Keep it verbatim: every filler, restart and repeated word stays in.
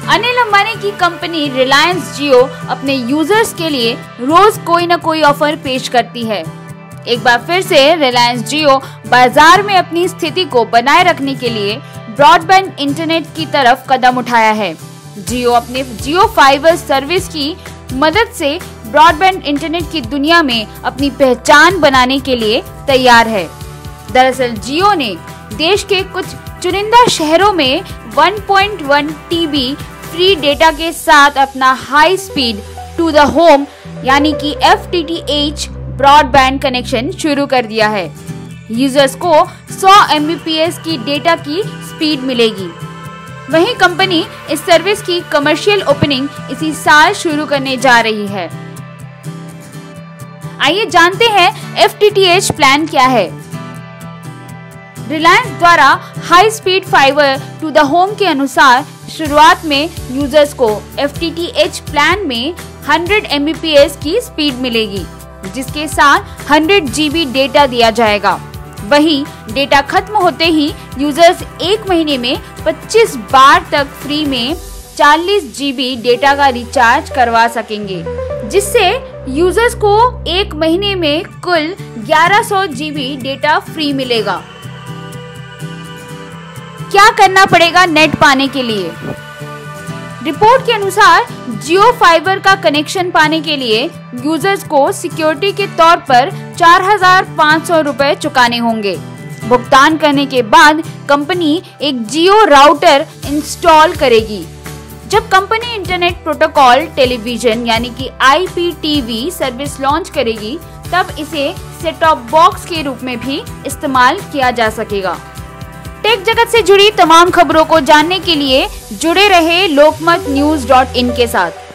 अनिल अंबानी की कंपनी रिलायंस जियो अपने यूजर्स के लिए रोज कोई न कोई ऑफर पेश करती है। एक बार फिर से रिलायंस जियो बाजार में अपनी स्थिति को बनाए रखने के लिए ब्रॉडबैंड इंटरनेट की तरफ कदम उठाया है। जियो अपने जियो फाइबर सर्विस की मदद से ब्रॉडबैंड इंटरनेट की दुनिया में अपनी पहचान बनाने के लिए तैयार है। दरअसल जियो ने देश के कुछ चुनिंदा शहरों में एक पॉइंट एक टीबी फ्री डेटा के साथ अपना high speed to the home यानी कि F T T H broadband connection शुरू कर दिया है। यूजर्स को सौ एम बी पी एस की डेटा की स्पीड मिलेगी। वहीं कंपनी इस सर्विस की कमर्शियल ओपनिंग इसी साल शुरू करने जा रही है। आइए जानते हैं F T T H plan क्या है। रिलायंस द्वारा high speed fiber to the home के अनुसार शुरुआत में यूजर्स को F T T H plan में सौ एम बी पी एस की स्पीड मिलेगी, जिसके साथ सौ जी बी डेटा दिया जाएगा। वहीं डेटा खत्म होते ही यूजर्स एक महीने में पच्चीस बार तक फ्री में चालीस जी बी डेटा का रिचार्ज करवा सकेंगे, जिससे यूजर्स को एक महीने में कुल ग्यारह सौ जी बी डेटा फ्री मिलेगा। क्या करना पड़ेगा नेट पाने के लिए? रिपोर्ट के अनुसार जियो फाइबर का कनेक्शन पाने के लिए यूजर्स को सिक्योरिटी के तौर पर चार हजार पाँच सौ रुपए चुकाने होंगे। भुगतान करने के बाद कंपनी एक जियो राउटर इंस्टॉल करेगी। जब कंपनी इंटरनेट प्रोटोकॉल टेलीविजन यानी कि I P T V service launch करेगी, तब इसे सेट टॉप बॉक्स के रूप में भी इस्तेमाल किया जा सकेगा। टेक जगत से जुड़ी तमाम खबरों को जानने के लिए जुड़े रहे लोकमत न्यूज़ डॉट इन के साथ।